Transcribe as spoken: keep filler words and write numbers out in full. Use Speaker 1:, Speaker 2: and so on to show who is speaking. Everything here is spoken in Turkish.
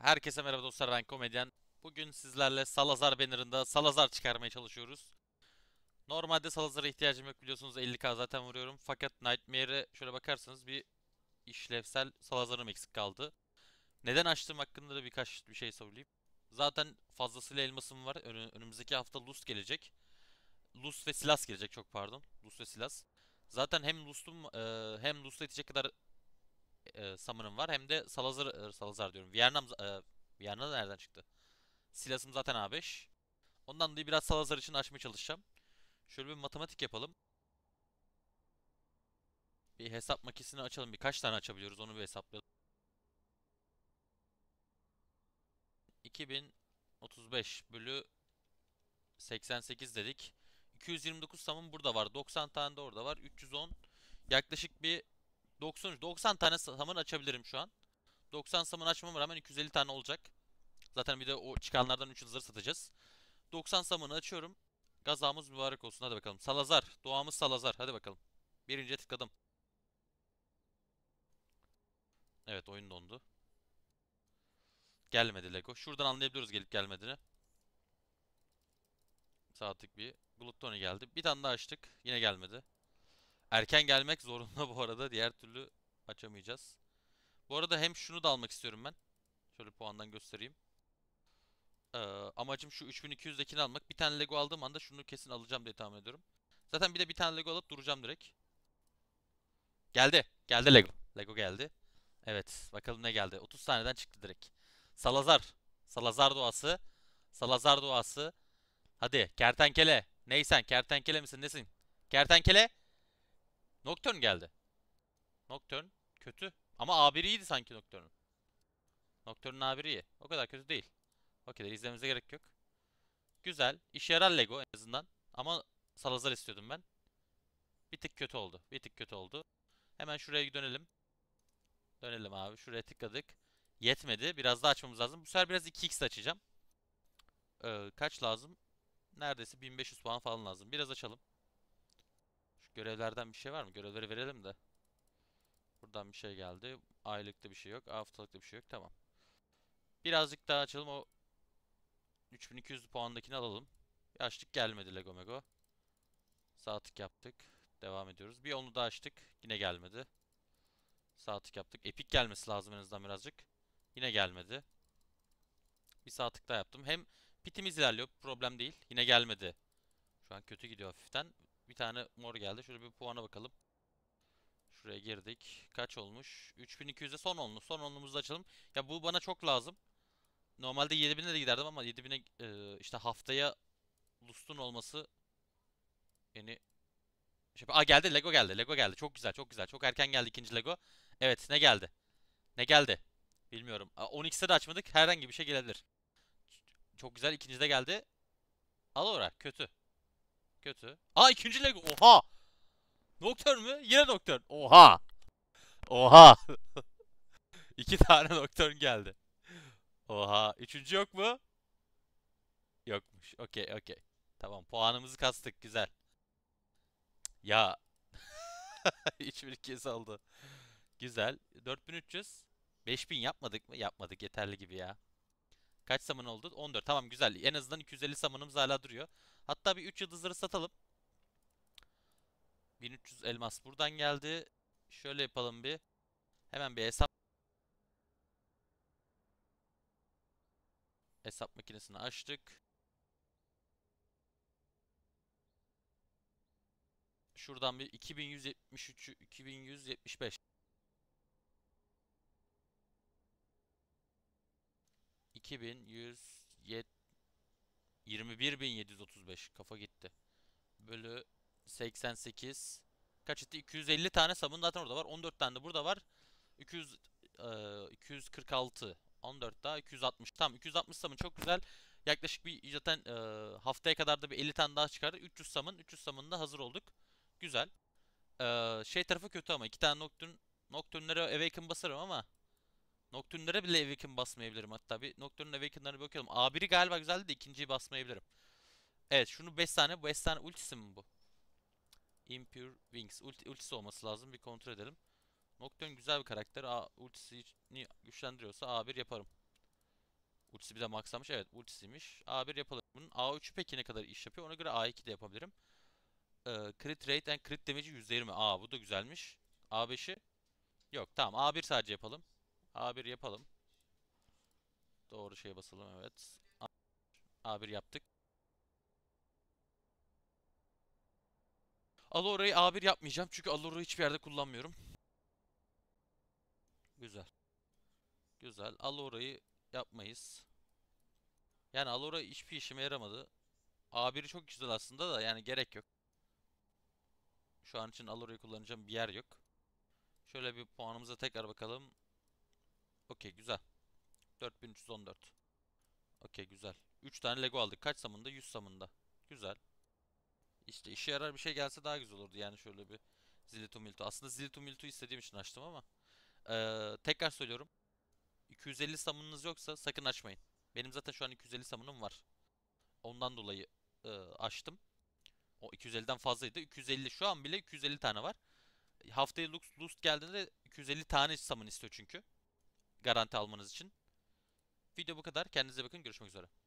Speaker 1: Herkese merhaba dostlar, ben Komedyen. Bugün sizlerle Salazar banner'ında Salazar çıkarmaya çalışıyoruz. Normalde Salazar'a ihtiyacım yok, biliyorsunuz elli k zaten vuruyorum. Fakat Nightmare'e şöyle bakarsanız bir işlevsel Salazar'ım eksik kaldı. Neden açtığım hakkında da birkaç bir şey söyleyeyim. Zaten fazlasıyla elmasım var. Önü- önümüzdeki hafta Lust gelecek. Lust ve Silas gelecek, çok pardon. Lust ve Silas. Zaten hem Lust'um e, hem Lust'a yetecek kadar e, summon'ım var, hem de Salazar, e, Salazar diyorum. Vierna'm, e, Vierna da nereden çıktı? Silas'ım zaten A beş. Ondan dolayı biraz Salazar için açmaya çalışacağım. Şöyle bir matematik yapalım. Bir hesap makinesini açalım. Birkaç tane açabiliyoruz, onu bir hesaplayalım. iki bin otuz beş bölü seksen sekiz dedik. iki yüz yirmi dokuz summon burada var. doksan tane de orada var. üç yüz on. Yaklaşık bir doksan üç doksan tane summon açabilirim şu an. doksan summon açmama rağmen iki yüz elli tane olacak. Zaten bir de o çıkanlardan üç yıldızları satacağız. doksan summon'ı açıyorum. Gazamız mübarek olsun. Hadi bakalım. Salazar. Doğamız Salazar. Hadi bakalım. Birinciye tıkladım. Evet, oyun dondu. Gelmedi Lego. Şuradan anlayabiliyoruz gelip gelmediğini. Saatlik bir Gluttony geldi. Bir tane daha açtık. Yine gelmedi. Erken gelmek zorunda bu arada. Diğer türlü açamayacağız. Bu arada hem şunu da almak istiyorum ben. Şöyle puandan göstereyim. Ee, amacım şu üç bin iki yüzdekini almak. Bir tane Lego aldığım anda şunu kesin alacağım diye tahmin ediyorum. Zaten bir de bir tane Lego alıp duracağım direkt. Geldi. Geldi Lego. Lego geldi. Evet. Bakalım ne geldi. otuz taneden çıktı direkt. Salazar. Salazar doğası. Salazar doğası. Hadi kertenkele. Neysen, kertenkele misin nesin? Kertenkele. Nocturne geldi. Nocturne kötü. Ama A bir iyiydi sanki Nocturne'un. Nocturne'un A bir iyi. O kadar kötü değil. Okey, izlememize gerek yok. Güzel. İşe yarar Lego en azından. Ama Salazar istiyordum ben. Bir tık kötü oldu. Bir tık kötü oldu. Hemen şuraya dönelim. Dönelim abi. Şuraya tıkladık. Yetmedi. Biraz daha açmamız lazım. Bu sefer biraz iki x açacağım. Ee, kaç lazım? Neredeyse bin beş yüz puan falan lazım. Biraz açalım. Şu görevlerden bir şey var mı? Görevleri verelim de. Buradan bir şey geldi. Aylıkta bir şey yok. Haftalıkta bir şey yok. Tamam. Birazcık daha açalım. O üç bin iki yüz puandakini alalım. Bir açtık, gelmedi Lego Mego. Sağ tık yaptık. Devam ediyoruz. Bir onu daha açtık. Yine gelmedi. Sağ tık yaptık. Epic gelmesi lazım en azından birazcık. Yine gelmedi. Bir sağ tık daha yaptım. Hem pitimiz ilerliyor. Problem değil. Yine gelmedi. Şu an kötü gidiyor hafiften. Bir tane mor geldi. Şöyle bir puana bakalım. Şuraya girdik. Kaç olmuş? üç bin iki yüze son onlu. Son onlumuzu da açalım. Ya bu bana çok lazım. Normalde yedi bine de giderdim ama yedi bine e, işte haftaya Lust'un olması beni şey, Aa, geldi Lego geldi. Lego geldi. Çok güzel, çok güzel. Çok erken geldi ikinci Lego. Evet, ne geldi? Ne geldi? Bilmiyorum. Aa, on x'te de açmadık. Herhangi bir şey gelebilir. Çok güzel, ikinci de geldi. Alora kötü. Kötü. Aa, ikinci Lego. Oha! Nocturne mü? Yine Nocturne. Oha! Oha! İki tane Nocturne geldi. Oha. Üçüncü yok mu? Yokmuş. Okey, okey. Tamam, puanımızı kastık. Güzel. Ya üç bin iki yüz oldu. Güzel. dört bin üç yüz. beş bin yapmadık mı? Yapmadık. Yeterli gibi ya. Kaç summon oldu? on dört. Tamam, güzel. En azından iki yüz elli summon'ımız hala duruyor. Hatta bir üç yıldızları satalım. bin üç yüz elmas buradan geldi. Şöyle yapalım bir. Hemen bir hesap hesap makinesini açtık. Şuradan bir iki bin yüz yetmiş üç, iki bin yüz yetmiş beş. iki bin yüz yirmi bir bin yedi yüz otuz beş. Kafa gitti. Bölü seksen sekiz. Kaç etti? iki yüz elli tane sabun zaten orada var. on dört tane de burada var. iki yüz, eee, iki yüz kırk altı. on dört daha iki yüz altmış. Tamam, iki yüz altmış summon çok güzel. Yaklaşık bir zaten eee, haftaya kadar da bir elli tane daha çıkardı. üç yüz summon. üç yüz summon'da hazır olduk. Güzel. Eee, şey tarafı kötü ama iki tane Nocturne Nocturne'lere Awaken basarım ama Nocturne'lere bile Awaken basmayabilirim hatta. Bir Nocturne Awaken'larına bakıyorum. A biri galiba güzeldi de ikinciyi basmayabilirim. Evet, şunu beş tane, bu beş tane ultisi mi bu? Impure Wings. Ulti, ultisi olması lazım. Bir kontrol edelim. Nocturne güzel bir karakter. A, ultisini güçlendiriyorsa A bir yaparım. Ultisi bir de maxlamış. Evet, ultisiymiş. A bir yapalım. Bunun A üçü peki ne kadar iş yapıyor? Ona göre A iki de yapabilirim. Ee, crit rate and crit damage'i yüzde yirmi. Aa, bu da güzelmiş. A beşi yok. Tamam, A bir sadece yapalım. A bir yapalım. Doğru şeye basalım, evet. A bir yaptık. Alora'yı A bir yapmayacağım çünkü Alora'yı hiçbir yerde kullanmıyorum. Güzel. Güzel. Alora'yı yapmayız. Yani Alora hiçbir işime yaramadı. A biri çok güzel aslında da yani gerek yok. Şu an için Alora'yı kullanacağım bir yer yok. Şöyle bir puanımıza tekrar bakalım. Okey, güzel. dört bin üç yüz on dört. Okey, güzel. üç tane Lego aldık. Kaç samında? yüz samında. Güzel. İşte işe yarar bir şey gelse daha güzel olurdu. Yani şöyle bir Zilito Milto. Aslında Zilito Milto istediğim için açtım ama. Ee, tekrar söylüyorum. iki yüz elli summon'ınız yoksa sakın açmayın. Benim zaten şu an iki yüz elli summon'um var. Ondan dolayı e, açtım. O iki yüz elliden fazlaydı. iki yüz elli şu an bile iki yüz elli tane var. Haftaya Lux Lust geldiğinde iki yüz elli tane summon istiyor çünkü. Garanti almanız için. Video bu kadar. Kendinize bakın. Görüşmek üzere.